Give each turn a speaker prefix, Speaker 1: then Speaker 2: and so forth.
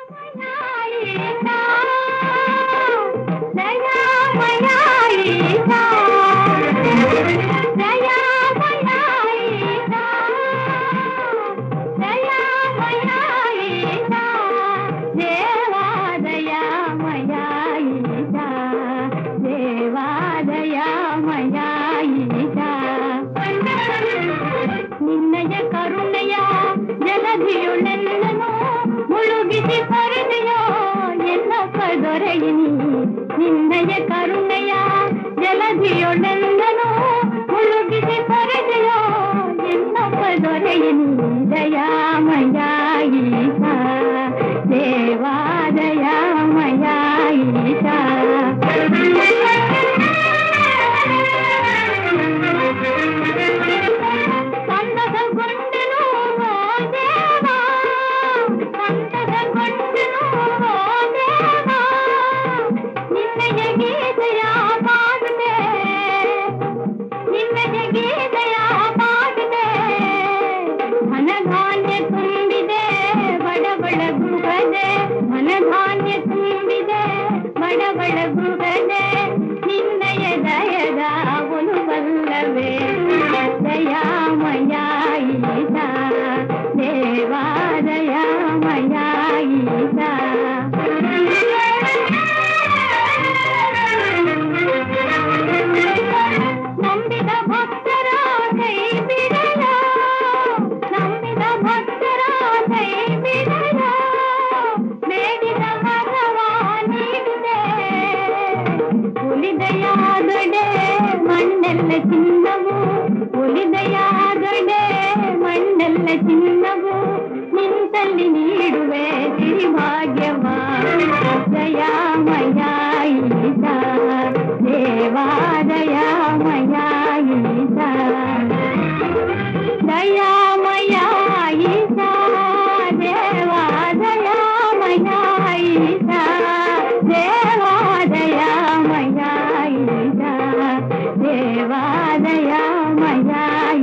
Speaker 1: ನಿನ್ನಯ ಕರುಣೆಯ ಜಲಧಿಯುಳೆಲ್ಲನೂ ಮುಳುಗಿಸಿ ಪರಿದೆಯೋ ಎಲ್ಲಪ್ಪ ದೊರೆಯಿನಿ. ನಿನ್ನಯ ಕರುಣೆಯ ಜಲಧಿಯುಳೆಲ್ಲನೂ ಮುಳುಗಿಸಿ ಪರಿದೆಯೋ ಎಲ್ಲಪ್ಪ ದೊರೆಯಿನಿ. ದಯಾಮಯ ಈಶಾ ದೇವಾ ದಯಾಮಯ ಈಶಾ. ಧನಧಾನ್ಯ ತುಂಬಿದೆ ಬಡಬಡ ಗೃಹದೆ ನಿನ್ನಯ ದಯದ ಒಲುವಲ್ಲವೇ. ದಯಾಮಯ ಈಶಾ ದೇವಾ ದಯಾಮಯ ಈಶಾ. ನಂಬಿದ ಭಕ್ತರ ಕೈ ಬಿಡಲ, ನಂಬಿದ ಭಕ್ತರ ಕೈ ಬಿಡಲ, ಬೇಡಿದ ವರವ ನೀಡಿದೆ. ಒಲಿದೆಯಾದೊಡೆ ಮಣ್ಣೆಲ್ಲ ಚಿನ್ನವು, ಒಲಿದೆಯಾದೊಡೆ ಮಣ್ಣೆಲ್ಲ ಚಿನ್ನವು, ನಿಂತಲ್ಲಿ ನೀಡುವೆ ಸಿರಿಭಾಗ್ಯವ. ದಯಾಮಯ ಈಶಾ ದೇವಾ ದಯಾಮಯ ಈಶಾ. ದಯಾಮಯ ಈಶಾ ದೇವಾ ದಯಾಮಯ ಈಶಾ ದೇವಾ ದಯಾಮಯ ಈಶಾ ದೇವಾ ದಯಾಮಯ